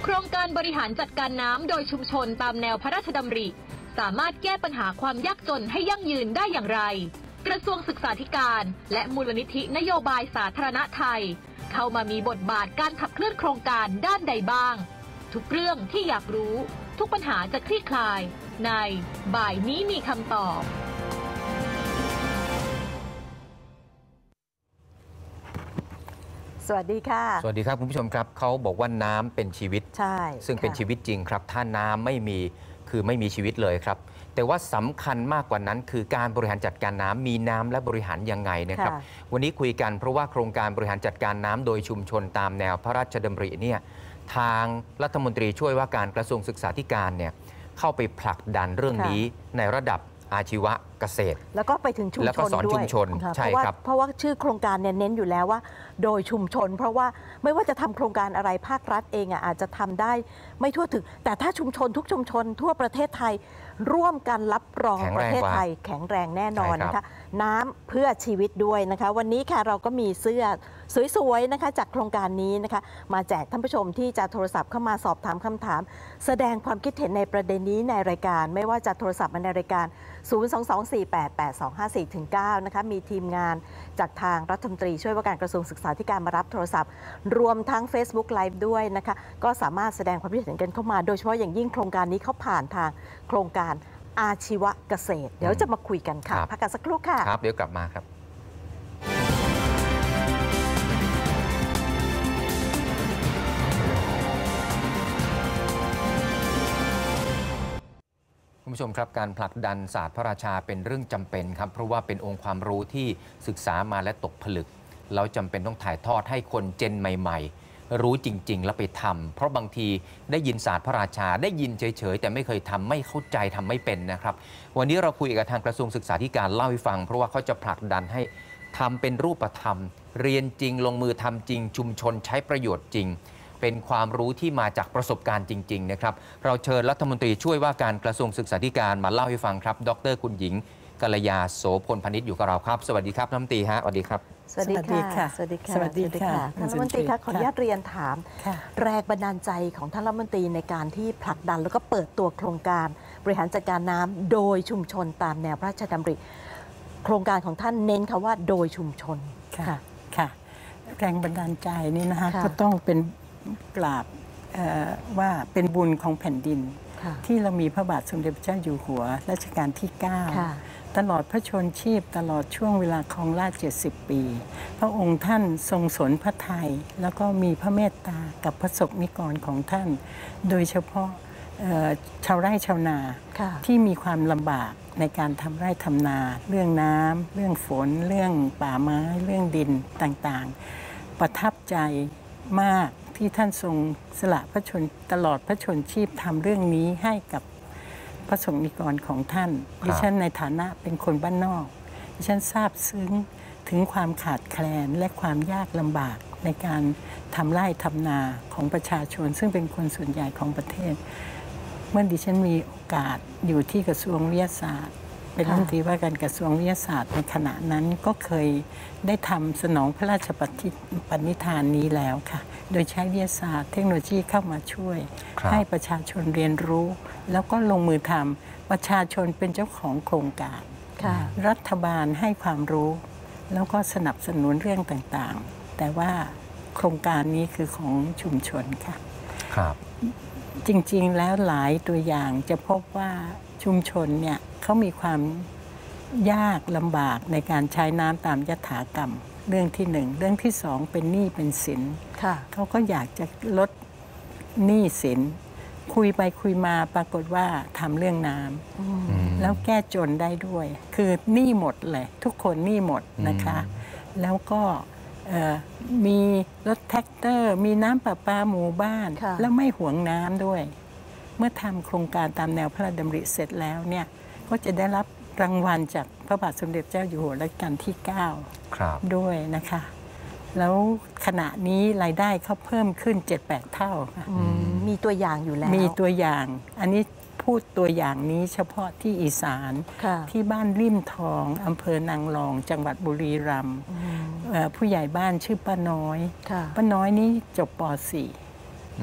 ครงการบริหารจัดการน้ำโดยชุมชนตามแนวพระราชดำริสามารถแก้ปัญหาความยากจนให้ยั่งยืนได้อย่างไรกระทรวงศึกษาธิการและมูลนิธินโยบายสาธารณะไทยเข้ามามีบทบาทการขับเคลื่อนโครงการด้านใดบ้างทุกเรื่องที่อยากรู้ทุกปัญหาจะคลี่คลายในบ่ายนี้มีคำตอบสวัสดีค่ะสวัสดีครับคุณผู้ชมครับเขาบอกว่าน้ำเป็นชีวิตใช่ซึ่งเป็นชีวิตจริงครับถ้าน้ำไม่มีคือไม่มีชีวิตเลยครับแต่ว่าสำคัญมากกว่านั้นคือการบริหารจัดการน้ำมีน้ำและบริหารยังไงนะครับวันนี้คุยกันเพราะว่าโครงการบริหารจัดการน้ำโดยชุมชนตามแนวพระราชดำริเนี่ยทางรัฐมนตรีช่วยว่าการกระทรวงศึกษาธิการเนี่ยเข้าไปผลักดันเรื่องนี้ในระดับอาชีวะเกษตรแล้วก็ไปถึงชุมชนแล้วก็สอนชุมชนใช่ครับเพราะว่าชื่อโครงการเน้นอยู่แล้วว่าโดยชุมชนเพราะว่าไม่ว่าจะทำโครงการอะไรภาครัฐเองอาจจะทำได้ไม่ทั่วถึงแต่ถ้าชุมชนทุกชุมชนทั่วประเทศไทยร่วมกันรับรองประเทศไทยแข็งแรงแน่นอนนะคะน้ำเพื่อชีวิตด้วยนะคะวันนี้ค่ะเราก็มีเสื้อสวยๆนะคะจากโครงการนี้นะคะมาแจกท่านผู้ชมที่จะโทรศัพท์เข้ามาสอบถามคำถามแสดงความคิดเห็นในประเด็นนี้ในรายการไม่ว่าจะโทรศัพท์มาในรายการ022488254-9นะคะมีทีมงานจากทางรัฐมนตรีช่วยว่าการกระทรวงศึกษาธิการมารับโทรศัพท์รวมทั้ง Facebook Live ด้วยนะคะก็สามารถแสดงความคิดเห็นกันเข้ามาโดยเฉพาะอย่างยิ่งโครงการนี้เขาผ่านทางโครงการอาชีวะเกษตรเดี๋ยวจะมาคุยกันค่ะพักกันสักครู่ค่ะครับเดี๋ยวกลับมาครับคุณผู้ชมครับการผลักดันศาสตร์พระราชาเป็นเรื่องจำเป็นครับเพราะว่าเป็นองค์ความรู้ที่ศึกษามาและตกผลึกแล้วจำเป็นต้องถ่ายทอดให้คนเจนใหม่ๆรู้จริงๆแล้วไปทำเพราะบางทีได้ยินศาสตร์พระราชาได้ยินเฉยๆแต่ไม่เคยทำไม่เข้าใจทำไม่เป็นนะครับวันนี้เราคุยกับทางกระทรวงศึกษาธิการเล่าให้ฟังเพราะว่าเขาจะผลักดันให้ทำเป็นรูปธรรมเรียนจริงลงมือทำจริงชุมชนใช้ประโยชน์จริงเป็นความรู้ที่มาจากประสบการณ์จริงๆนะครับเราเชิญรัฐมนตรีช่วยว่าการกระทรวงศึกษาธิการมาเล่าให้ฟังครับดร.คุณหญิงกัลยาโสพลพนิชอยู่กับเราครับสวัสดีครับรัฐมนตรีฮะสวัสดีครับสวัสดีค่ะสวัสดีค่ะสวัสดีค่ะท่านรัฐมนตรีคะขออนุญาตเรียนถามแรงบันดาลใจของท่านรัฐมนตรีในการที่ผลักดันแล้วก็เปิดตัวโครงการบริหารจัดการน้ำโดยชุมชนตามแนวพระราชดำริโครงการของท่านเน้นคำว่าโดยชุมชนค่ะแรงบันดาลใจนี่นะคะก็ต้องเป็นกราบว่าเป็นบุญของแผ่นดินที่เรามีพระบาทสมเด็จพระเจ้าอยู่หัวรัชกาลที่ 9ตลอดพระชนชีพตลอดช่วงเวลาครองราชย์70 ปีพระองค์ท่านทรงสนพระทัยแล้วก็มีพระเมตตากับพระสงฆ์นิกรของท่านโดยเฉพาะชาวไร่ชาวนาที่มีความลำบากในการทำไร่ทำนาเรื่องน้ำเรื่องฝนเรื่องป่าไม้เรื่องดินต่างๆประทับใจมากที่ท่านทรงสละพระชนตลอดพระชนชีพทำเรื่องนี้ให้กับพระสงฆ์นิกรของท่านดิฉันในฐานะเป็นคนบ้านนอกดิฉันซาบซึ้งถึงความขาดแคลนและความยากลำบากในการทำไร่ทำนาของประชาชนซึ่งเป็นคนส่วนใหญ่ของประเทศเมื่อดิฉันมีโอกาสอยู่ที่กระทรวงวิทยาศาสตร์เป็นรัฐมนตรีว่าการกระทรวงวิทยาศาสตร์ในขณะนั้นก็เคยได้ทำสนองพระราชปณิธานนี้แล้วค่ะโดยใช้วิทยาศาสตร์เทคโนโลยีเข้ามาช่วยให้ประชาชนเรียนรู้แล้วก็ลงมือทำประชาชนเป็นเจ้าของโครงการรัฐบาลให้ความรู้แล้วก็สนับสนุนเรื่องต่างๆแต่ว่าโครงการนี้คือของชุมชนค่ะครับจริงๆแล้วหลายตัวอย่างจะพบว่าชุมชนเนี่ยเขามีความยากลำบากในการใช้น้ำตามยถากรรมเรื่องที่1เรื่องที่2เป็นหนี้เป็นสินเขาก็อยากจะลดหนี้สินคุยไปคุยมาปรากฏว่าทำเรื่องน้ำแล้วแก้จนได้ด้วยคือหนี้หมดเลยทุกคนหนี้หมดนะคะแล้วก็มีรถแท็กเตอร์มีน้ำประปาหมู่บ้านแล้วไม่หวงน้ำด้วยเมื่อทำโครงการตามแนวพระราชดำริเสร็จแล้วเนี่ยก็จะได้รับรางวัลจากพระบาทสมเด็จเจ้าอยู่หัวรัชกาลที่ 9ด้วยนะคะแล้วขณะนี้รายได้เขาเพิ่มขึ้น 7-8 เท่าค่ะมีตัวอย่างอยู่แล้วมีตัวอย่างอันนี้พูดตัวอย่างนี้เฉพาะที่อีสานที่บ้านริมทองอำเภอนางรองจังหวัดบุรีรัมย์ผู้ใหญ่บ้านชื่อป้าน้อยป้าน้อยนี้จบป.4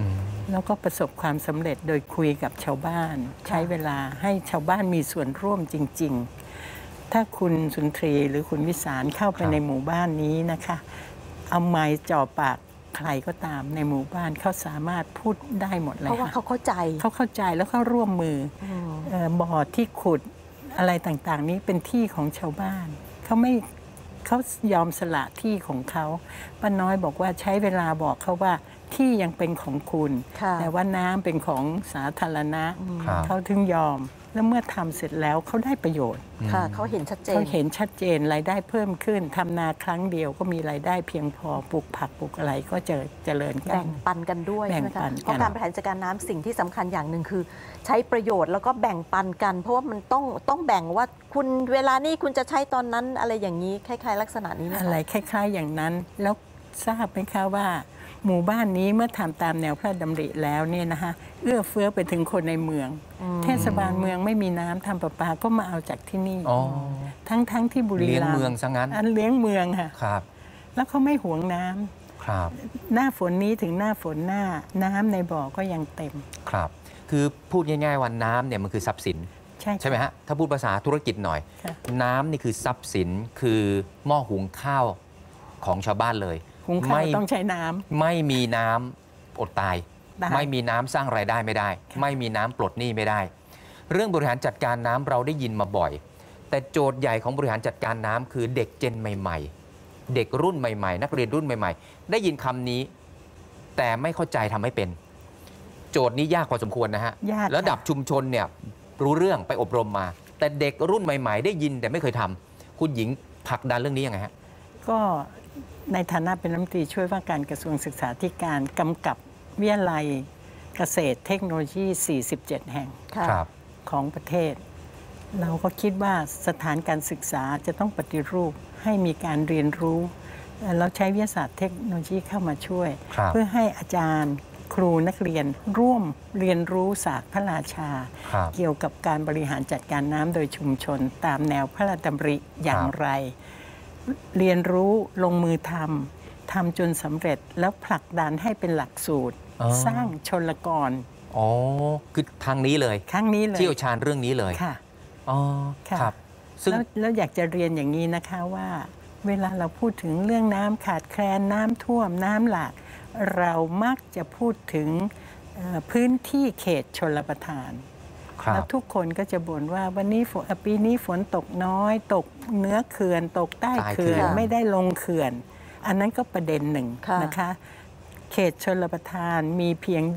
แล้วก็ประสบความสำเร็จโดยคุยกับชาวบ้าน ใช้เวลาให้ชาวบ้านมีส่วนร่วมจริงๆ ถ้าคุณสุนทรีหรือคุณวิสารเข้าไปในหมู่บ้านนี้นะคะเอาไม้จ่อปากใครก็ตามในหมู่บ้านเขาสามารถพูดได้หมดเลยเพราะว่าเขาเข้าใจแล้วเขาร่วมมือบ่อที่ขุดอะไรต่างๆนี้เป็นที่ของชาวบ้านเขายอมสละที่ของเขาป้าน้อยบอกว่าใช้เวลาบอกเขาว่าที่ยังเป็นของคุณแต่ว่าน้ำเป็นของสาธารณะเขาถึงยอมแล้วเมื่อทำเสร็จแล้วเขาได้ประโยชน์ค่ะเขาเห็นชัดเจนรายได้เพิ่มขึ้นทำนาครั้งเดียวก็มีรายได้เพียงพอปลูกผักปลูกอะไรก็จะเจริญกันแบ่งปันกันด้วยใช่ไหมคะเพราะการบริหารจัดการน้ำสิ่งที่สำคัญอย่างหนึ่งคือใช้ประโยชน์แล้วก็แบ่งปันกัน เพราะว่ามันต้องแบ่งว่าคุณเวลานี้คุณจะใช้ตอนนั้นอะไรอย่างนี้คล้ายๆลักษณะนี้ไหมอะไรคล้ายๆอย่างนั้นแล้วทราบไหมคะว่าหมู่บ้านนี้เมื่อทำตามแนวพระราชดำริแล้วเนี่ยนะคะเอื้อเฟื้อไปถึงคนในเมืองเทศบาลเมืองไม่มีน้ำทำประปาก็มาเอาจากที่นี่ทั้งที่บุรีรัมย์เลี้ยงเมืองซะงั้นเลี้ยงเมืองค่ะครับแล้วเขาไม่หวงน้ำครับหน้าฝนนี้ถึงหน้าฝนน้ำในบ่อก็ยังเต็มครับคือพูดง่ายๆว่าน้ำเนี่ยมันคือทรัพย์สินใช่ไหมฮะถ้าพูดภาษาธุรกิจหน่อยน้ำนี่คือทรัพย์สินคือหม้อหุงข้าวของชาวบ้านเลยไม่ต้องใช้น้ำไม่มีน้ำอดตายไม่มีน้ำสร้างรายได้ไม่ได้ไม่มีน้ำปลดหนี้ไม่ได้เรื่องบริหารจัดการน้ำเราได้ยินมาบ่อยแต่โจทย์ใหญ่ของบริหารจัดการน้ำคือเด็กเจนใหม่ๆเด็กรุ่นใหม่ๆนักเรียนรุ่นใหม่ๆได้ยินคำนี้แต่ไม่เข้าใจทำให้เป็นโจทย์นี้ยากพอสมควรนะฮะระดับชุมชนเนี่ยรู้เรื่องไปอบรมมาแต่เด็กรุ่นใหม่ๆได้ยินแต่ไม่เคยทำคุณหญิงผลักดันเรื่องนี้ยังไงฮะก็ในฐานะเป็นรัฐมนตรีช่วยว่าการกระทรวงศึกษาธิการกำกับวิทยาลัยเกษตรเทคโนโลยี47แห่งของประเทศเราก็คิดว่าสถานการศึกษาจะต้องปฏิรูปให้มีการเรียนรู้เราใช้วิทยาศาสตร์เทคโนโลยีเข้ามาช่วยเพื่อให้อาจารย์ครูนักเรียนร่วมเรียนรู้ศาสตร์พระราชาเกี่ยวกับการบริหารจัดการน้ำโดยชุมชนตามแนวพระราชดำริอย่างไรเรียนรู้ลงมือทำจนสำเร็จแล้วผลักดันให้เป็นหลักสูตรสร้างชลกรคือทางนี้เลยครั้งนี้เลยเชี่ยวชาญเรื่องนี้เลยค่ะครับซึ่งแล้วอยากจะเรียนอย่างนี้นะคะว่าเวลาเราพูดถึงเรื่องน้ำขาดแคลนน้ำท่วมน้ำหลากเรามักจะพูดถึงพื้นที่เขตชลประทานแล้วทุกคนก็จะบ่นว่าวันนี้ปีนี้ฝนตกน้อยตกเหนือเขื่อนตกใต้เขื่อนไม่ได้ลงเขื่อนอันนั้นก็ประเด็นหนึ่งนะคะเขตชลประทานมีเพียง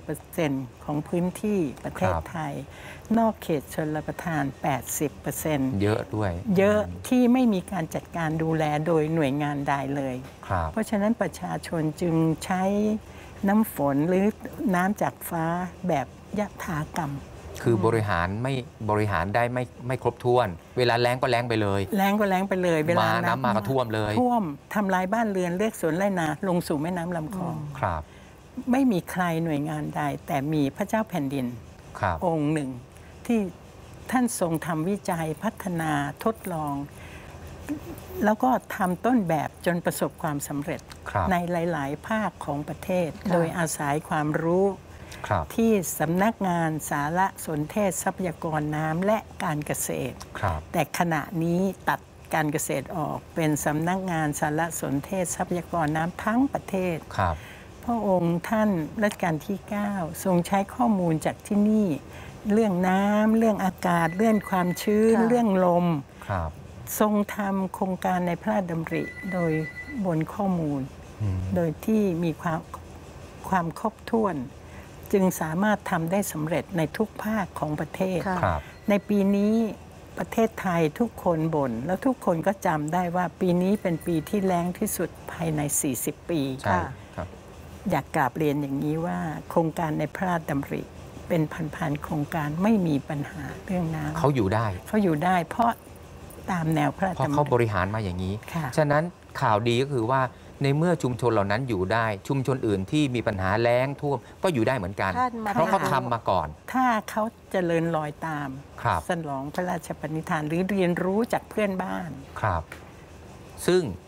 20% ของพื้นที่ประเทศไทยนอกเขตชลประทาน 80% เยอะด้วยเยอะที่ไม่มีการจัดการดูแลโดยหน่วยงานใดเลยเพราะฉะนั้นประชาชนจึงใช้น้ำฝนหรือน้ำจากฟ้าแบบยถากรรมคือบริหารได้ไม่ครบถ้วนเวลาแล้งก็แล้งไปเลยแล้งก็แล้งไปเลยเวลาน้ำมาก็ท่วมเลยท่วมทำลายบ้านเรือนเลือกสวนไร่นาลงสู่แม่น้ำลำคลองครับไม่มีใครหน่วยงานใดแต่มีพระเจ้าแผ่นดินองค์หนึ่งที่ท่านทรงทำวิจัยพัฒนาทดลองแล้วก็ทำต้นแบบจนประสบความสำเร็จในหลายๆภาคของประเทศโดยอาศัยความรู้ที่สำนักงานสารสนเทศทรัพยากรน้ำและการเกษตรแต่ขณะนี้ตัดการเกษตรออกเป็นสำนักงานสารสนเทศทรัพยากรน้ำทั้งประเทศพระองค์ท่านรัชกาลที่ 9 ทรงใช้ข้อมูลจากที่นี่เรื่องน้ำเรื่องอากาศเรื่องความชื้นเรื่องลมทรงทำโครงการในพระราชดำริโดยบนข้อมูลโดยที่มีความครบถ้วนจึงสามารถทำได้สำเร็จในทุกภาคของประเทศในปีนี้ประเทศไทยทุกคนบ่นแล้วทุกคนก็จำได้ว่าปีนี้เป็นปีที่แล้งที่สุดภายใน40 ปีอยากกราบเรียนอย่างนี้ว่าโครงการในพระราชดำริเป็นพันๆโครงการไม่มีปัญหาเรื่องน้ำเขาอยู่ได้เพราะตามแนวพระราชดำริเพราะเขาบริหารมาอย่างนี้ฉะนั้นข่าวดีก็คือว่าในเมื่อชุมชนเหล่านั้นอยู่ได้ชุมชนอื่นที่มีปัญหาแล้งท่วมก็อยู่ได้เหมือนกันเพราะเขาทำมาก่อนถ้าเขาเจริญรอยตามสนองพระราชปณิธานหรือเรียนรู้จากเพื่อนบ้านครับซึ่ง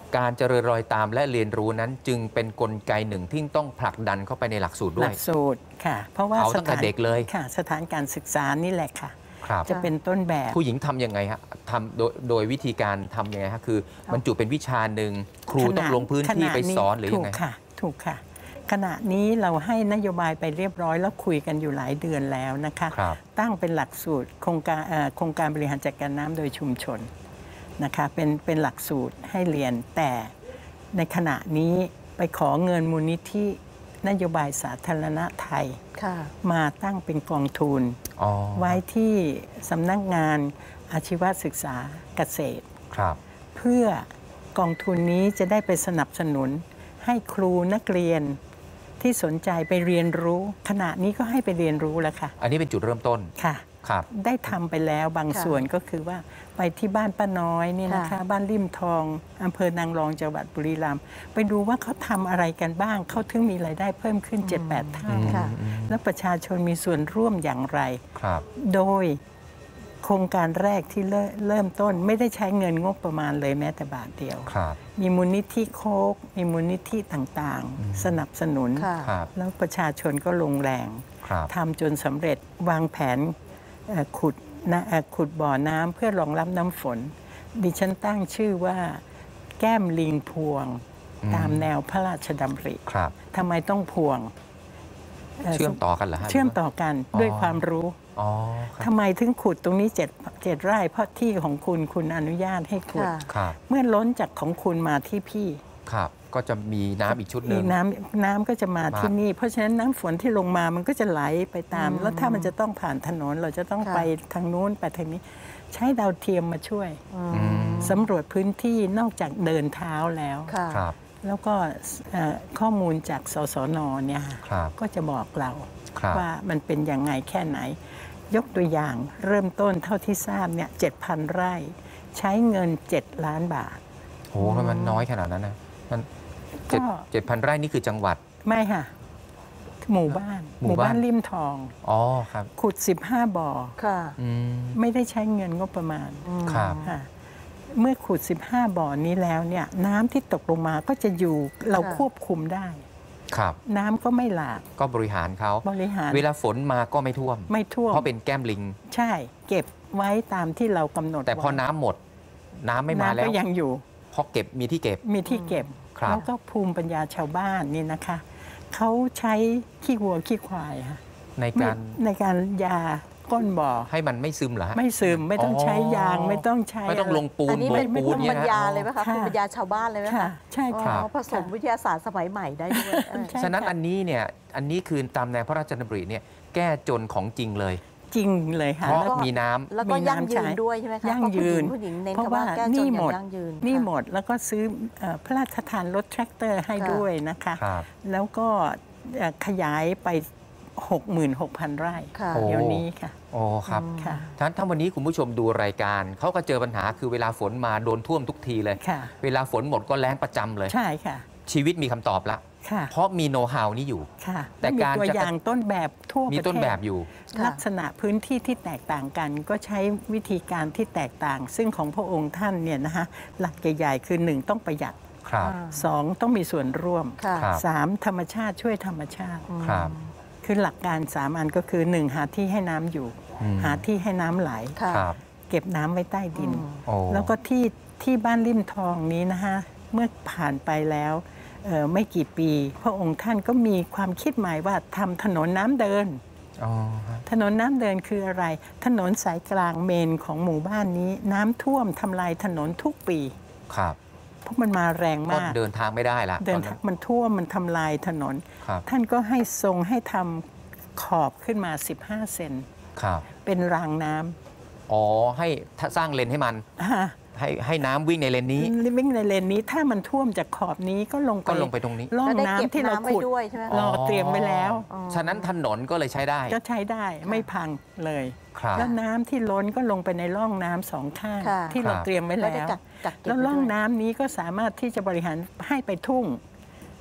การเจริญรอยตามและเรียนรู้นั้นจึงเป็นกลไกหนึ่งที่ต้องผลักดันเข้าไปในหลักสูตรด้หวลัยกสูตรค่ะ เพราะว่าเอาตั้งแต่เด็กเลยค่ะสถานการศึกษานี่แหละค่ะครับจะเป็นต้นแบบผู้หญิงทำยังไงฮะทำโดยวิธีการทำยังไงฮะคือบรรจุเป็นวิชาหนึ่งครูต้องลงพื้นที่ไปสอนหรือยังไงถูกค่ะถูกค่ะ ขณะนี้เราให้นโยบายไปเรียบร้อยแล้วคุยกันอยู่หลายเดือนแล้วนะคะครับตั้งเป็นหลักสูตรโครงการบริหารจัดการน้ำโดยชุมชนนะคะเป็นหลักสูตรให้เรียนแต่ในขณะนี้ไปขอเงินมูลนิธินโยบายสาธารณะไทยค่ะมาตั้งเป็นกองทุนอ๋อไว้ที่สำนักงานอาชีวศึกษาเกษตรครับเพื่อกองทุนนี้จะได้ไปสนับสนุนให้ครูนักเรียนที่สนใจไปเรียนรู้ขณะนี้ก็ให้ไปเรียนรู้แล้วค่ะอันนี้เป็นจุดเริ่มต้นค่ะครับได้ทำไปแล้วบางค่ะส่วนก็คือว่าไปที่บ้านป้าน้อยนี่นะคะค่ะบ้านริมทองอำเภอนางรองจังหวัดบุรีรัมย์ไปดูว่าเขาทำอะไรกันบ้างเขาถึงมีรายได้เพิ่มขึ้น 7-8 เท่าค่ะและประชาชนมีส่วนร่วมอย่างไรครับโดยโครงการแรกที่เริ่มต้นไม่ได้ใช้เงินงบประมาณเลยแม้แต่บาทเดียวครับมีมูลนิธิโคกมีมูลนิธิต่างๆ สนับสนุนค่ะครับแล้วประชาชนก็ลงแรงครับทำจนสำเร็จวางแผนขุดบ่อน้ำเพื่อรองรับน้ำฝน ดิฉันตั้งชื่อว่าแก้มลิงพวง ตามแนวพระราชดำริครับทำไมต้องพวงเชื่อมต่อกันเหรอฮะเชื่อมต่อกันด้วยความรู้อ๋อครับทำไมถึงขุดตรงนี้7ไร่เพราะที่ของคุณอนุญาตให้ขุดค่ะครับเมื่อล้นจากของคุณมาที่พี่ครับ ก็จะมีน้ำอีกชุดหนึ่อีงกน้ำก็จะมาที่นี่ เพราะฉะนั้นน้ำฝนที่ลงมามันก็จะไหลไปตาม แล้วถ้ามันจะต้องผ่านถนนเราจะต้องค่ะไปทางนู้นไปทางนี้ ใช้ดาวเทียมมาช่วยอืมสำรวจพื้นที่นอกจากเดินเท้าแล้วค่ะครับแล้วก็ข้อมูลจากสสนเนี่ยครับก็จะบอกเราครับว่ามันเป็นยังไงแค่ไหน ยกตัวอย่างเริ่มต้นเท่าที่ทราบเนี่ย 7,000 ไร่ ใช้เงิน 7 ล้านบาทโหมันน้อยขนาดนั้นนะมันก็ 7,000 ไร่นี่คือจังหวัดไม่ค่ะ หมู่บ้านหมู่บ้านริมทองอ๋อครับขุด 15 บ่อค่ะอืมไม่ได้ใช้เงินงบประมาณครับค่ะเมื่อขุด 15 บ่อนี้แล้วเนี่ยน้ำที่ตกลงมาก็จะอยู่เราค่ะควบคุมได้ครับน้ำก็ไม่หลากก็บริหารเขาบริหารเวลาฝนมาก็ไม่ท่วมไม่ท่วมเพราะเป็นแก้มลิงใช่เก็บไว้ตามที่เรากำหนดแต่พอไว้น้ำหมด น้ำไม่มาแล้น้ำวก็ยังอยู่พอเก็บมีที่เก็บมีที่เก็บครับแล้วก็ภูมิปัญญาชาวบ้านนี่นะคะเขาใช้ขี้วัวขี้ควายค่ะในการในการยาก้นบ่อให้มันไม่ซึมเหรอฮะไม่ซึมไม่ต้องใช้ยางอ๋อไม่ต้องใช้ไม่ต้องลงปูอันนนี้โบไม่กปูนต้องเนี่บรยรนะยายเลยไหมคะค่ะภูมิปัญญาชาวบ้านเลยไหมค่ะคะใช่ค่ะอ๋อผสมวิทยาศาสตร์สมัยใหม่ได้ด้วยเออใช่ฉะนั้นค่ะอันนี้เนี่ย อันนี้คือตามแนวพระราชดำริเนี่ย แก้จนของจริงเลยจริงเลยค่ะเพราะแล้วก็มีน้ำแล้วก็มียั่งน้ำยืใช้นด้วยใช่ไหมคะยั่งยืนเพราะผู้หญิงเน้นเพราะคำว่าว่าแก้จนนี่อย่าหมงดยั่งยืนนี่ค่ะหมดแล้วก็ซื้อพระราชทานรถแทรกเตอร์ให้ค่ะด้วยนะคะครับแล้วก็ขยายไป 66,000 ไร่ค่ะโอ้เดี๋ยวนี้ค่ะโอ้ครับค่ะฉะนั้นถ้าวันนี้คุณผู้ชมดูรายการ เขาก็เจอปัญหาคือเวลาฝนมาโดนท่วมทุกทีเลยค่ะเวลาฝนหมดก็แล้งประจำเลยใช่ค่ะชีวิตมีคำตอบละค่ะเพราะมีโน้ตฮาวนี้อยู่ค่ะแต่มีการตัวจะอย่างต้นแบบทั่วประเทศมีต้นแบบอยู่ค่ะลักษณะพื้นที่ที่แตกต่างกัน ก็ใช้วิธีการที่แตกต่าง ซึ่งของพระองค์ท่านเนี่ยนะคะหลักใหญ่ๆคือ 1 ต้องประหยัดครับ 2 ต้องมีส่วนร่วมค่ะครับ 3 ธรรมชาติช่วยธรรมชาติครับคือหลักการ3อันก็คือ 1 หาที่ให้น้ำอยู่อืมหาที่ให้น้ำไหลค่ะครับเก็บน้ำไว้ใต้ดินโอ้แล้วก็ที่บ้านริมทองนี้นะคะเมื่อผ่านไปแล้วไม่กี่ปี พระองค์ท่านก็มีความคิดใหม่ว่าทำถนนน้ำเดินอ๋อครับถนนน้ำเดินคืออะไร ถนนสายกลางเมนของหมู่บ้านนี้ น้ำท่วมทำลายถนนทุกปีครับเพราะมันมาแรงก็มากเดินทางไม่ได้ละเดิตนอนนั้นมันท่วมมันทำลายถนนครับท่านก็ให้ทรงให้ทำขอบขึ้นมา 15 เซนครับเป็นรางน้ำอ๋อให้สร้างเลนให้มัน ให้น้ำวิ่งในเลนนี้วิ่งในเลนนี้ถ้ามันท่วมจากขอบนี้ก็ลงก็ลงไปตรงนี้ร่องแล้วได้น้ำเก็บที่เราน้ำไว้ขุดด้วยใช่ไหมเราเตรียมไว้แล้วฉะนั้นถนนก็เลยใช้ได้ก็ใช้ได้ไม่พังเลยครับแล้วน้ำที่ล้นก็ลงไปในร่องน้ำสองข้างค่ะที่เราครับเตรียมไว้แล้วได้แล้วกักเก็บแล้วไว้ร่องด้วยน้ำนี้ก็สามารถที่จะบริหารให้ไปทุ่ง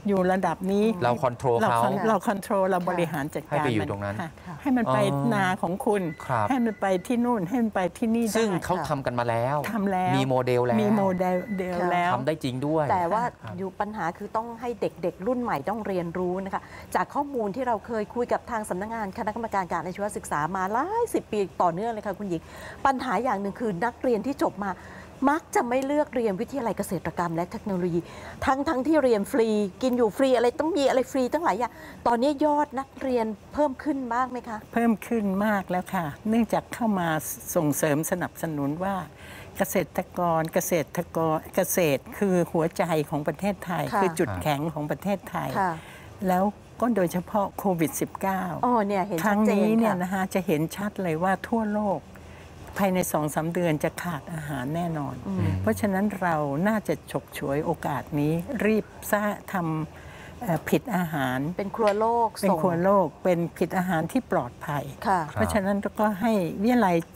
อยู่ระดับนี้เราคอนโทรลเขาเราคอนโทรลเราบริหารจัดการให้ไปอยู่ตรงนั้นให้มันไปนาของคุณครับให้มันไปที่นู่นให้มันไปที่นี่ได้ซึ่งเขาทำกันมาแล้วทำแล้วมีโมเดลแล้วมีโมเดลแล้วทำได้จริงด้วยแต่ว่าครับอยู่ปัญหาคือต้องให้เด็กๆ รุ่นใหม่ต้องเรียนรู้นะคะจากข้อมูลที่เราเคยคุยกับทางสำนักงานคณะกรรมการการอาชีวศึกษามาหลาย10 ปีต่อเนื่องเลยค่ะคุณหญิงปัญหาอย่างหนึ่งคือนักเรียนที่จบมามักจะไม่เลือกเรียนวิทยาลัยเกษตรกรรมและเทคโนโลยีทั้งที่เรียนฟรีกินอยู่ฟรีอะไรต้องมีอะไรฟรีตั้งหลายอย่างตอนนี้ยอดนักเรียนเพิ่มขึ้นมากไหมคะเพิ่มขึ้นมากแล้วค่ะเนื่องจากเข้ามาส่งเสริมสนับสนุนว่าเกษตรคือหัวใจของประเทศไทย คือจุดแข็งของประเทศไทย แล้วก็โดยเฉพาะโควิด -19 เนี่ยเห็นครั้งชัดเจนี้นเนี่ยค่ะนะคะจะเห็นชัดเลยว่าทั่วโลกภายใน 2-3 เดือนจะขาดอาหารแน่นอน เพราะฉะนั้นเราน่าจะฉกฉวยโอกาสนี้รีบทำผิดอาหารเป็นครัวโลกเป็นครัวโลกเป็นผิดอาหารที่ปลอดภัย เพราะฉะนั้นก็ให้วิทยาลัย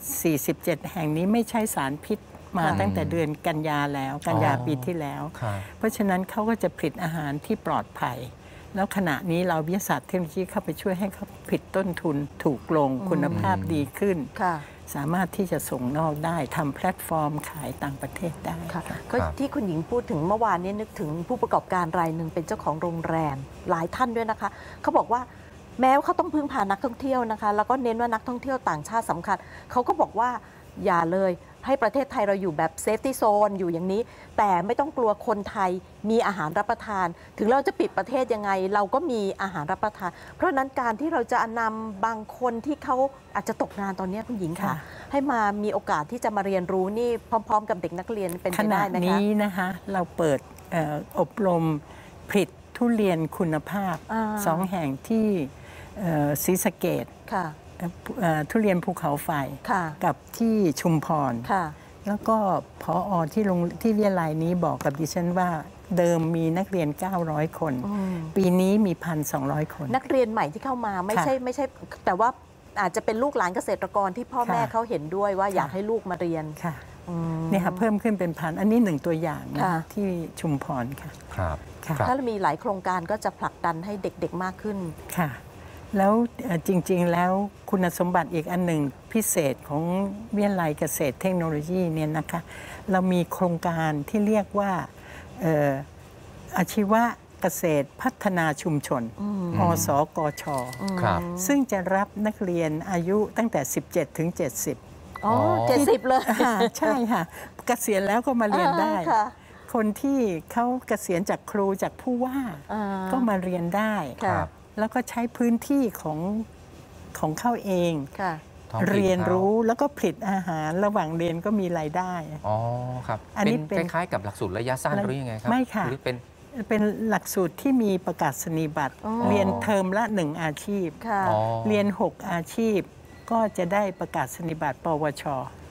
47 แห่งนี้ไม่ใช้สารพิษมาตั้งแต่เดือนกันยาแล้วกันยาปีที่แล้ว เพราะฉะนั้นเขาก็จะผลิตอาหารที่ปลอดภัย แล้วขณะนี้เราวิทยาศาสตร์เทคโนโลยีเข้าไปช่วยให้เขาผลิตต้นทุนถูกลงคุณภาพดีขึ้น สามารถที่จะส่งนอกได้ทำแพลตฟอร์มขายต่างประเทศได้ก็ที่คุณหญิงพูดถึงเมื่อวานนี้นึกถึงผู้ประกอบการรายหนึ่งเป็นเจ้าของโรงแรมหลายท่านด้วยนะคะเขาบอกว่าแม้เขาต้องพึ่งพานักท่องเที่ยวนะคะแล้วก็เน้นว่านักท่องเที่ยวต่างชาติสำคัญเขาก็บอกว่าอย่าเลยให้ประเทศไทยเราอยู่แบบเซฟตี้โซนอยู่อย่างนี้แต่ไม่ต้องกลัวคนไทยมีอาหารรับประทานถึงเราจะปิดประเทศยังไงเราก็มีอาหารรับประทานเพราะนั้นการที่เราจะนำบางคนที่เขาอาจจะตกงานตอนนี้คุณหญิงค่ะให้มามีโอกาสที่จะมาเรียนรู้นี่พร้อมๆกับเด็กนักเรียนเป็นไปได้ไหมคะขณะนี้นะคะเราเปิดอบรมผลิตทุเรียนคุณภาพ2 แห่งที่ศรีสะเกษทุเรียนภูเขาไฟกับที่ชุมพรแล้วก็ผอ.ที่วิทยาลัยนี้บอกกับดิฉันว่าเดิมมีนักเรียน900 คนปีนี้มี 1,200 คนนักเรียนใหม่ที่เข้ามาไม่ใช่แต่ว่าอาจจะเป็นลูกหลานเกษตรกรที่พ่อแม่เขาเห็นด้วยว่าอยากให้ลูกมาเรียนเนี่ยค่ะเพิ่มขึ้นเป็น1,000อันนี้1ตัวอย่างนะที่ชุมพรค่ะถ้ามีหลายโครงการก็จะผลักดันให้เด็กๆมากขึ้นค่ะแล้วจริงๆแล้วคุณสมบัติอีกอันหนึ่งพิเศษของวิทยาลัยเกษตรเทคโนโลยีเนี่ยนะคะเรามีโครงการที่เรียกว่าอาชีวะเกษตรพัฒนาชุมชนอสกช.ซึ่งจะรับนักเรียนอายุตั้งแต่17 ถึง 70 70 เลยใช่ค่ะเกษียณแล้วก็มาเรียนได้คนที่เขาเกษียณจากครูจากผู้ว่าก็มาเรียนได้แล้วก็ใช้พื้นที่ของเขาเองเรียนรู้แล้วก็ผลิตอาหารระหว่างเรียนก็มีรายได้ครับอันนี้เป็นคล้ายๆกับหลักสูตรระยะสั้นหรือยังไงครับไม่ค่ะหรือเป็นหลักสูตรที่มีประกาศนียบัตรเรียนเทอมละ1 อาชีพเรียน6 อาชีพก็จะได้ประกาศนียบัตรปวช.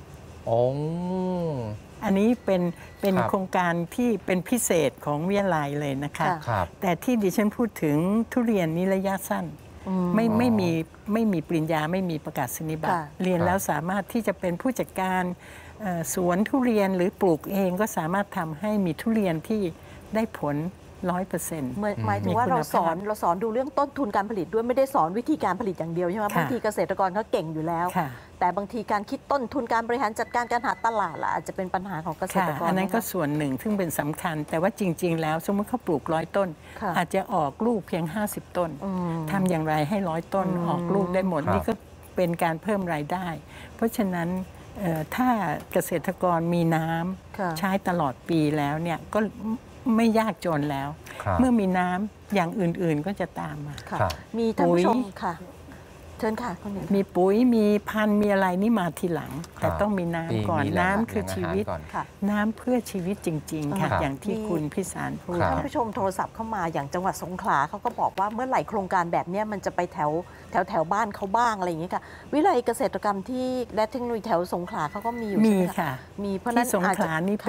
อันนี้เป็นโครงการที่เป็นพิเศษของวิทยาลัยเลยนะคะแต่ที่ดิฉันพูดถึงทุเรียนนี้ระยะสั้นไม่มีปริญญาไม่มีประกาศนียบัตรเรียนแล้วสามารถที่จะเป็นผู้จัดการสวนทุเรียนหรือปลูกเองก็สามารถทำให้มีทุเรียนที่ได้ผล 100% หมายถึงว่าเราสอนดูเรื่องต้นทุนการผลิตด้วยไม่ได้สอนวิธีการผลิตอย่างเดียวใช่ไหมบางทีเกษตรกรเขาเก่งอยู่แล้วแต่บางทีการคิดต้นทุนการบริหารจัดการการหาตลาดอาจจะเป็นปัญหาของเกษตรกรอันนั้นก็ส่วนหนึ่งซึ่งเป็นสำคัญแต่ว่าจริงๆแล้วสมมติเขาปลูก100 ต้นอาจจะออกลูกเพียง50 ต้นทำอย่างไรให้100 ต้นออกลูกได้หมดนี่ก็เป็นการเพิ่มรายได้ เพราะฉะนั้นถ้าเกษตรกรมีน้ำใช้ตลอดปีแล้วเนี่ยก็ไม่ยากจนแล้วเมื่อมีน้ำอย่างอื่นๆก็จะตามมามีท่านผู้ชมค่ะเชิญค่ะคนหนึ่งมีปุ๋ยมีพันธุ์มีอะไรนี่มาทีหลังแต่ต้องมีน้ำก่อนน้ำคือชีวิตน้ำเพื่อชีวิตจริงๆค่ะอย่างที่คุณพิสารพูดท่านผู้ชมโทรศัพท์เข้ามาอย่างจังหวัดสงขลาเขาก็บอกว่าเมื่อไหร่โครงการแบบนี้มันจะไปแถวบ้านเขาบ้างอะไรอย่างนี้ค่ะวิทยาลัยเกษตรกรรมที่และเทคโนโลยีแถวสงขลาเขาก็มีอยู่มีค่ะมีเพราะนั้นสงขลานี่เป็น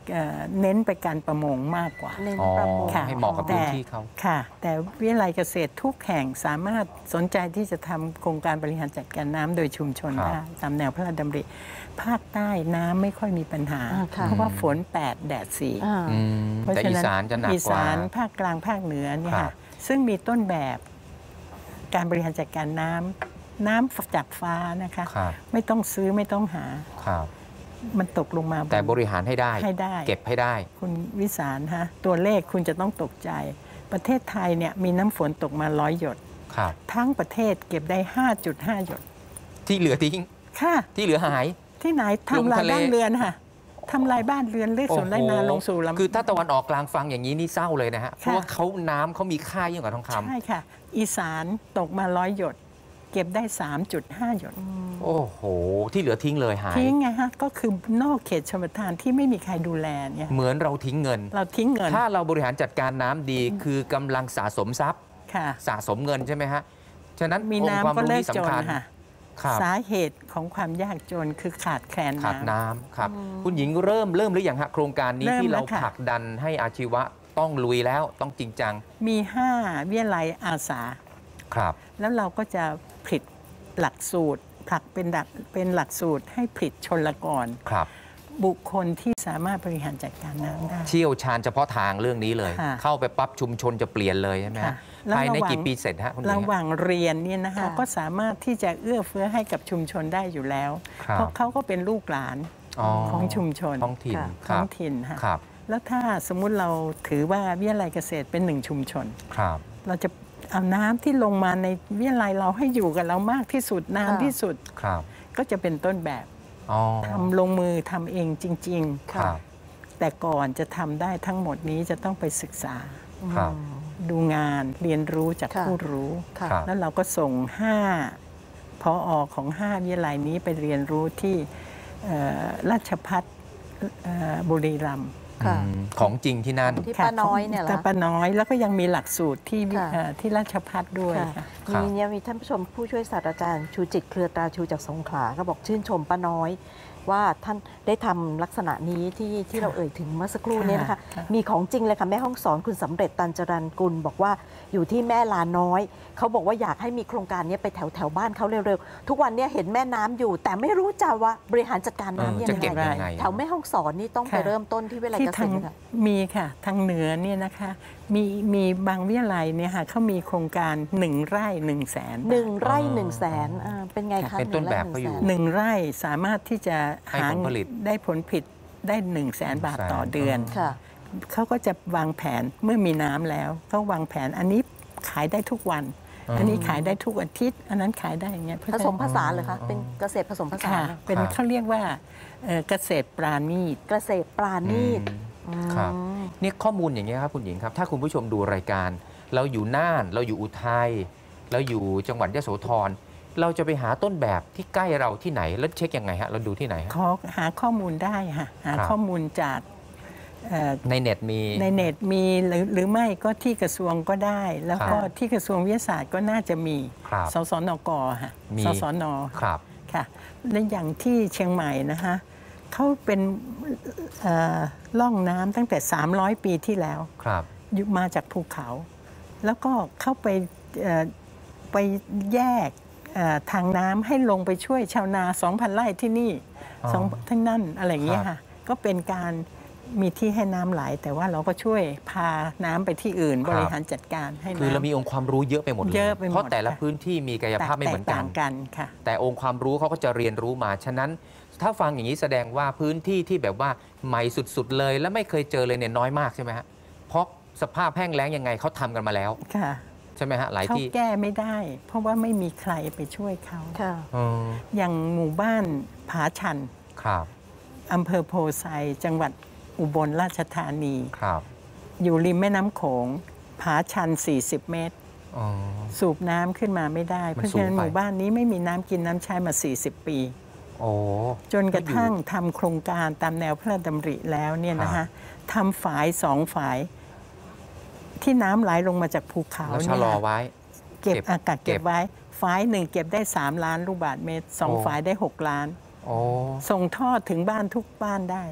เน้นไปการประมงมากกว่าเน้นอ๋อประมงค่ะให้เหมาะกับพื้นที่เขาค่ะ แต่วิทยาลัยเกษตรทุกแห่งสามารถสนใจที่จะทำโครงการบริหารจัดการน้ำโดยชุมชนครับได้ตามแนวพระราชดำริภาคใต้น้ำไม่ค่อยมีปัญหาค่ะเพราะว่าฝน8 แดด 4 อ่าอืมแต่อีสานจะหนักอีกว่าสานภาคกลางภาคเหนือเนี่ยครัค่ะบซึ่งมีต้นแบบการบริหารจัดการน้ำจากฟ้านะคะครับไม่ต้องซื้อไม่ต้องหาครับมันตกลงมาแต่บริหารให้ได้ให้ได้เก็บให้ได้คุณวิสารฮะตัวเลขคุณจะต้องตกใจ ประเทศไทยเนี่ยมีน้ำฝนตกมา100 หยดครับทั้งประเทศเก็บได้ 5.5 หยดที่เหลือทิ้งค่ะที่เหลือหายที่ไหนลงทำลายทะเลบ้านเรือนค่ะทำลายบ้านเรือนเลือกสวนไร่นาลงสู่ลำคือถ้าตะวันออกกลางฟังอย่างนี้นี่เศร้าเลยนะฮะ เพราะว่าเขาน้ำเขามีค่ายิ่งกว่าทองคใช่ค่ะ อีสานตกมา100 หยด เก็บได้ 3.5 หยดำโอ้โห ที่เหลือทิ้งเลยหายทิ้งไงฮะก็คือนอกเขตชลประทานที่ไม่มีใครดูแลเนี่ยเหมือนเราทิ้งเงินเราทิ้งเงินถ้าเราบริหารจัดการน้ำดีคือกำลังสะสมทรัพย์ค่ะสะสมเงินใช่ไหมฮะ ฉะนั้นมีองค์ความน้ำก็รู้เลิกนี่จสำนคัญค่ะครับสาเหตุของความยากจนคือขาดแคลนขาดน้ำน้ำครับ คุณหญิงเริ่มหรือยังฮะโครงการนี้เริ่มที่เราแล้วค่ะผลักดันให้อาชีวะต้องลุยแล้วต้องจริงจังมี 5 วิทยาลัยอาสาครับแล้วเราก็จะผลิตหลักสูตรผลักเป็นหลักสูตรให้ผลิตชลกรครับบุคคลที่สามารถบริหารจัดการน้ำได้เชี่ยวชาญเฉพาะทางเรื่องนี้เลยค่ะเข้าไปปั๊บชุมชนจะเปลี่ยนเลยใช่ไหมค่ะฮะแล้วภายในระหว่างกี่ปีเสร็จฮะคุณหญิระงหว่างเรียนเนี่ยนะคะค่ะก็สามารถที่จะเอื้อเฟื้อให้กับชุมชนได้อยู่แล้วครับเพราะเขาก็เป็นลูกหลานอ๋อของชุมชนท้องถิ่นค่ะคท้รัอบ งถิ่นค่ะครับแล้วถ้าสมมุติเราถือว่าวิทยาลัยเกษตรเป็นหนึ่งชุมชนครับเราจะเอาน้ำที่ลงมาในวิทยาลัยเราให้อยู่กับเรามากที่สุดนานค่ะที่สุดครับก็จะเป็นต้นแบบอ๋อทำลงมือทำเองจริงครับๆ แต่ก่อนจะทำได้ทั้งหมดนี้จะต้องไปศึกษาครับดูงานเรียนรู้จากค่ะผู้รู้ค่ะครับแล้วเราก็ส่ง5 พอของ 5 วิทยาลัยนี้ไปเรียนรู้ที่ราชภัฏบุรีรัมย์ค่ะอืมของจริงที่นั่นที่ป้าน้อยเนี่ยเหรอแต่ป้าน้อยแล้วก็ยังมีหลักสูตรที่ค่ะที่ราชภัฏด้วยค่ะค่ะครับมีท่านผู้ชมผู้ช่วยศาสตราจารย์ชูจิตเครือตราชูจากสงขลาก็บอกชื่นชมป้าน้อย ว่าท่านได้ทำลักษณะนี้ที่เราเอ่ยถึงเมื่อสักครู่นี้นะคะค่ะมีของจริงเลยค่ะแม่ห้องสอนคุณสำเร็จตันจรัญกุลบอกว่าอยู่ที่แม่ลาน้อย เขาบอกว่าอยากให้มีโครงการนี้ไปแถวบ้านเขาเร็วๆ ทุกวันนี้เห็นแม่น้ำอยู่ แต่ไม่รู้จะว่าบริหารจัดการน้ำยังจะเก็บไงยังไงแถวแม่ห้องสอนนี่ต้องไปค่ะเริ่มต้นที่วิทยาลัยที่เกษทาตงรค่ะมีค่ะทางเหนือเนี่ยนะคะมีบางวิทยาลัยเนี่ยค่ะเขามีโครงการ1 ไร่1 แสน 1 ไร่ 1 แสนเป็นไงคะเป็นต้นแบบเขาอยู่ 1 1 ไร่สามารถที่จะให้ผลผลิตได้ผลผลิตได้1 แสนบาทต่อเดือนค่ะเขาก็จะวางแผนเมื่อมีน้ำแล้วเขาวางแผนอันนี้ขายได้ทุกวัน อันนี้ขายได้ทุกอาทิตย์ อันนั้นขายได้อย่างเงี้ยผสมผสานเลยคะเป็นเกษตรผสมผสานค่ะเหรอเป็นครับเขาเรียกว่าเกษตรปราณีตเกษตรปราณีตครับนี่ข้อมูลอย่างเงี้ยครับคุณหญิงครับ ถ้าคุณผู้ชมดูรายการ เราอยู่น่านเราอยู่อุทัยเราอยู่จังหวัดยโสธรเราจะไปหาต้นแบบที่ใกล้เราที่ไหนแล้วเช็คยังไงฮะเราดูที่ไหนฮะขอหาข้อมูลได้ค่ะหาครับข้อมูลจากเอ่อในเน็ตมีในเน็ตมีหรือไม่ก็ที่กระทรวงก็ได้ แล้วก็ครับที่กระทรวงวิทยาศาสตร์ก็น่าจะมีครับสสนกค่ะมีสสนครับค่ะและอย่างที่เชียงใหม่นะคะเขาเป็นล่องน้ำตั้งแต่ 300 ปีที่แล้วครับมาจากภูเขา แล้วก็เข้าไปแยกทางน้ำให้ลงไปช่วยชาวนา 2,000 ไร่ที่นี่อ๋อสองที่นั่นอะไรอย่างเงี้ยครับค่ะ ก็เป็นการมีที่ให้น้ำไหล แต่ว่าเราก็ช่วยพาน้ำไปที่อื่นครับบริหารจัดการให้คือเราน้ำมีองค์ความรู้เยอะไปหมดเลยเยอะไปหมดเพราะแต่ละค่ะพื้นที่มีกายภาพไม่เหมือนแตกัต่าน งกันค่ะแต่องค์ความรู้เขาก็จะเรียนรู้มา ฉะนั้นถ้าฟังอย่างนี้แสดงว่าพื้นที่ที่แบบว่าใหม่สุดๆเลย และไม่เคยเจอเลยเนี่ยน้อยมากใช่ไหมฮะ เพราะสภาพแห้งแล้งยังไงเขาทำกันมาแล้วค่ะใช่ไหมฮะหลายเขาที่แก้ไม่ได้ เพราะว่าไม่มีใครไปช่วยเขาค่ะอ๋ออย่างหมู่บ้านผาชันครับอำเภอโพไซจังหวัดอุบลราชธานีครับอยู่ริมแม่น้ำโขงผาชัน 40 เมตรอ๋อสูบน้ำขึ้นมาไม่ได้มันเพราะฉะนั้นสูงไปหมู่บ้านนี้ไม่มีน้ำกินน้ำใช้มา 40 ปีโอ้จนกระทั่งทำโครงการตามแนวพระราชดำริแล้วเนี่ยนะคะทำฝาย2 ฝาย ที่น้ำไหลลงมาจากภูเขาแล้วชะเนี่ยลอไว้เก็บเก็บอากาศเก็เก็บบไว้ ฝายหนึ่งเก็บได้ 3 ล้านลูกบาศก์เมตรโอ้ 2 ฝายได้ 6 ล้านโอ้ส่งท่อถึงบ้านทุกบ้านได้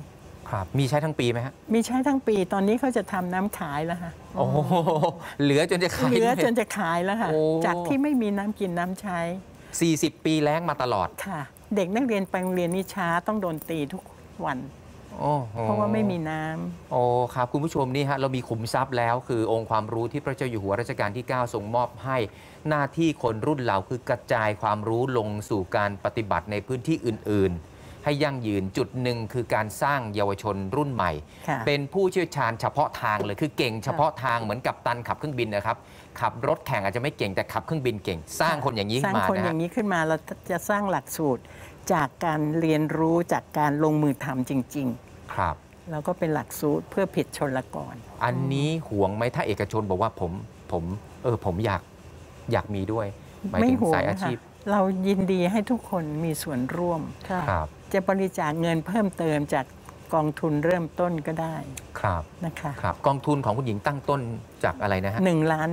ครับมีใช้ทั้งปีไหมฮะมีใช้ทั้งปีตอนนี้เขาจะทำน้ำขายแล้วค่ะโอ้เหลือจนจะขายเหลือจนจะขายแล้วค่ะจากที่ไม่มีน้ำกินน้ำใช้ 40 ปีแล้งมาตลอดค่ะเด็กนักเรียนไปโรงเรียนนี่ช้าต้องโดนตีทุกวันเพราะว่าไม่มีน้ำโอ้ครับคุณผู้ชมนี่ฮะเรามีขุมทรัพย์แล้วคือองค์ความรู้ที่พระเจ้าอยู่หัวรัชกาลที่ 9 ทรงมอบให้หน้าที่คนรุ่นเราคือกระจายความรู้ลงสู่การปฏิบัติในพื้นที่อื่นๆให้ยั่งยืนจุดหนึ่งคือการสร้างเยาวชนรุ่นใหม่เป็นผู้เชี่ยวชาญเฉพาะทางเลยคือเก่งเฉพาะทางเหมือนกัปตันขับเครื่องบินนะครับขับรถแข่งอาจจะไม่เก่งแต่ขับเครื่องบินเก่งสร้างคนอย่างนี้ขึ้นมาสร้างคนอย่างนี้ขึ้นมาเราจะสร้างหลักสูตรจากการเรียนรู้จากการลงมือทำจริงๆครับแล้วก็เป็นหลักสูตรเพื่อผิดชนละกรอันนี้ห่วงไหมถ้าเอกชนบอกว่าผมอยากมีด้วยไม่ห่วงสายอาชีพเรายินดีให้ทุกคนมีส่วนร่วมจะบริจาคเงินเพิ่มเติมจากกองทุนเริ่มต้นก็ได้ครับนะคะครับกองทุนของคุณหญิงตั้งต้นจากอะไรนะฮะ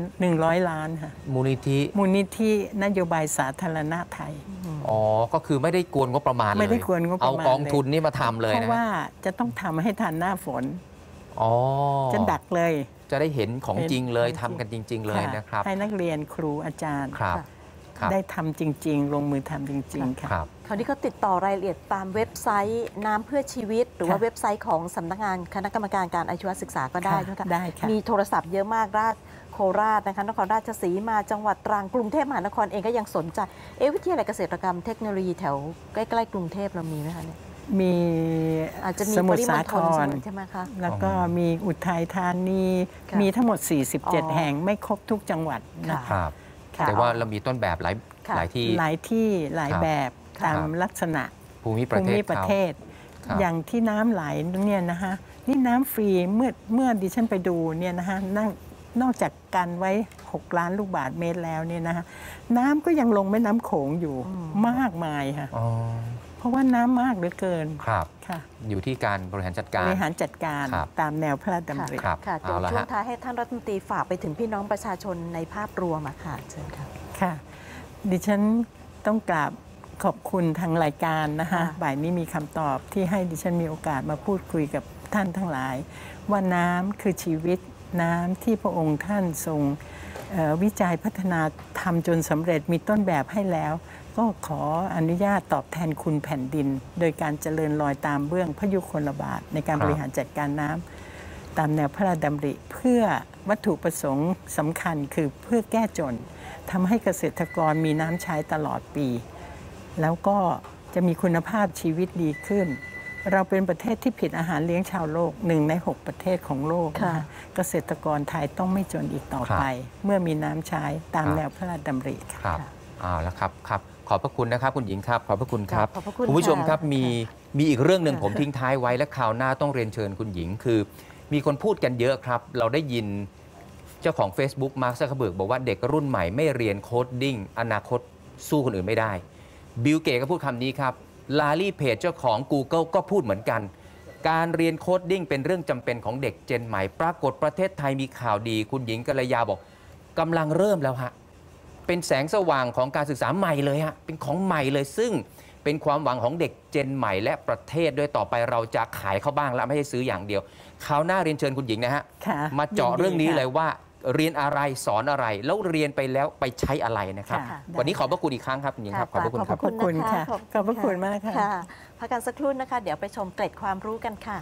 100 ล้านค่ะมูลนิธินโยบายสาธารณะไทยอ๋อก็คือไม่ได้กวนงบประมาณเลยไม่ได้กวนงบประมาณเอากองทุนนี่มาทำเลยนะเพราะว่าจะต้องทำให้ทันหน้าฝนจะดักเลยจะได้เห็นของจริงเลยทำกันจริงๆเลยนะครับให้นักเรียนครูอาจารย์ได้ทำจริงๆลงมือทำจริงๆค่ะคราวนี้เขาติดต่อรายละเอียดตามเว็บไซต์น้ำเพื่อชีวิตหรือว่าเว็บไซต์ของสำนักงานคณะกรรมการการอาชีวศึกษาก็ได้นะคะได้ค่ะมีโทรศัพท์เยอะมากโคราชนะคะนครราชสีมาจังหวัดตรังกรุงเทพมหานครเองก็ยังสนใจวิทยาลัยเกษตรกรรมเทคโนโลยีแถวใกล้ๆกรุงเทพเรามีไหมคะเนี่ยมีอาจจะมีสมุทรสาครใช่ไหมคะแล้วก็มีอุทัยธานีมีทั้งหมด47แห่งไม่ครบทุกจังหวัดนะครับแต่ว่าเรามีต้นแบบหลายที่หลายแบบตามลักษณะภูมิประเทศอย่างที่น้ำไหลเนี่ยนะคะนี่น้ำฟรีเมื่อดิฉันไปดูเนี่ยนะคะนอกจากกันไว้6 ล้านลูกบาศก์เมตรแล้วเนี่ยนะคะน้ำก็ยังลงแม่น้ำโขงอยู่มากมายค่ะเพราะว่าน้ำมากเหลือเกินครับค่ะอยู่ที่การบริหารจัดการตามแนวพระราชดำริค่ะเดี๋ยวช่วงท้ายให้ท่านรัฐมนตรีฝากไปถึงพี่น้องประชาชนในภาพรวมค่ะเชิญค่ะค่ะดิฉันต้องกราบขอบคุณทางรายการนะคะบ่ายนี้มีคำตอบที่ให้ดิฉันมีโอกาสมาพูดคุยกับท่านทั้งหลายว่าน้ำคือชีวิตน้ำที่พระองค์ท่านทรงวิจัยพัฒนาทำจนสำเร็จมีต้นแบบให้แล้วก็ขออนุญาตตอบแทนคุณแผ่นดินโดยการเจริญรอยตามเบื้องพระยุคลบาทในการบริหารจัดการน้ำตามแนวพระราชดำริเพื่อวัตถุประสงค์สำคัญคือเพื่อแก้จนทำให้เกษตรกรมีน้ำใช้ตลอดปีแล้วก็จะมีคุณภาพชีวิตดีขึ้นเราเป็นประเทศที่ผลิตอาหารเลี้ยงชาวโลก1 ใน 6ประเทศของโลกเกษตรกรไทยต้องไม่จนอีกต่อไปเมื่อมีน้ำใช้ตามแนวพระราชดำริครับเอาละครับขอบพระคุณนะครับคุณหญิงครับขอบพระคุณครับคุณผู้ชมครับมีอีกเรื่องหนึ่งผมทิ้งท้ายไว้และคราวหน้าต้องเรียนเชิญคุณหญิงคือมีคนพูดกันเยอะครับเราได้ยินเจ้าของ Facebook มาร์ค ซักเคอร์เบิร์กบอกว่าเด็กรุ่นใหม่ไม่เรียนโคดดิ้งอนาคตสู้คนอื่นไม่ได้บิลเกตก็พูดคำนี้ครับลารีเพจเจ้าของ Google ก็พูดเหมือนกันการเรียนโคดดิ้งเป็นเรื่องจำเป็นของเด็กเจนใหม่ปรากฏประเทศไทยมีข่าวดีคุณหญิงกัลยาบอกกำลังเริ่มแล้วฮะเป็นแสงสว่างของการศึกษาใหม่เลยฮะเป็นของใหม่เลยซึ่งเป็นความหวังของเด็กเจนใหม่และประเทศด้วยต่อไปเราจะขายเขาบ้างและไม่ใช่ซื้ออย่างเดียวคราวหน้าเรียนเชิญคุณหญิงนะฮะมาเจาะเรื่องนี้เลยว่าเรียนอะไรสอนอะไรแล้วเรียนไปแล้วไปใช้อะไรนะครับวันนี้ขอบพระคุณอีกครั้งครับคุณหญิงครับขอบพระคุณครับขอบพระคุณค่ะขอบพระคุณมากค่ะพักกันสักครู่นะคะเดี๋ยวไปชมเกร็ดความรู้กันค่ะ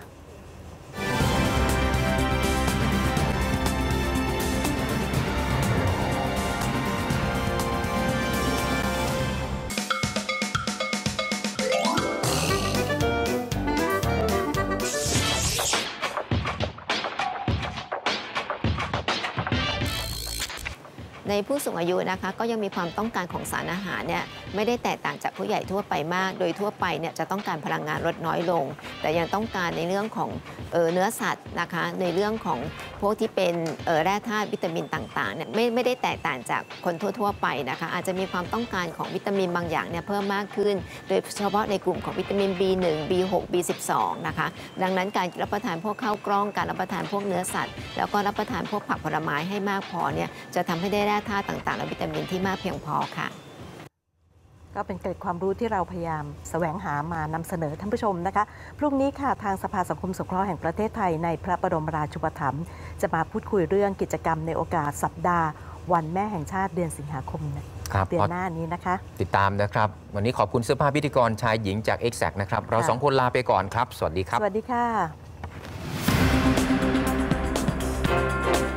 ในผู้สูงอายุนะคะก็ยังมีความต้องการของสารอาหารเนี่ยไม่ได้แตกต่างจากผู้ใหญ่ทั่วไปมากโดยทั่วไปเนี่ยจะต้องการพลังงานลดน้อยลงแต่ยังต้องการในเรื่องของเนื้อสัตว์นะคะในเรื่องของพวกที่เป็นแร่ธาตุวิตามินต่างๆเนี่ยไม่ได้แตกต่างจากคนทั่วๆไปนะคะอาจจะมีความต้องการของวิตามินบางอย่างเนี่ยเพิ่มมากขึ้นโดยเฉพาะในกลุ่มของวิตามิน B1 B6 B12 นะคะดังนั้นการรับประทานพวกข้าวกล้องการรับประทานพวกเนื้อสัตว์แล้วก็รับประทานพวกผักผลไม้ให้มากพอเนี่ยจะทำให้ได้แร่ธาตุต่างๆและวิตามินที่มากเพียงพอค่ะก็เป็นเกร็ดความรู้ที่เราพยายามแสวงหามานำเสนอท่านผู้ชมนะคะพรุ่งนี้ค่ะทางสภาสังคมสงเคราะห์แห่งประเทศไทยในพระบรมราชูปถัมภ์จะมาพูดคุยเรื่องกิจกรรมในโอกาสสัปดาห์วันแม่แห่งชาติเดือนสิงหาคมเดือนหน้านี้นะคะติดตามนะครับวันนี้ขอบคุณเสื้อผ้าพิธีกรชายหญิงจาก Exact นะครับเราสองคนลาไปก่อนครับสวัสดีครับสวัสดีค่ะ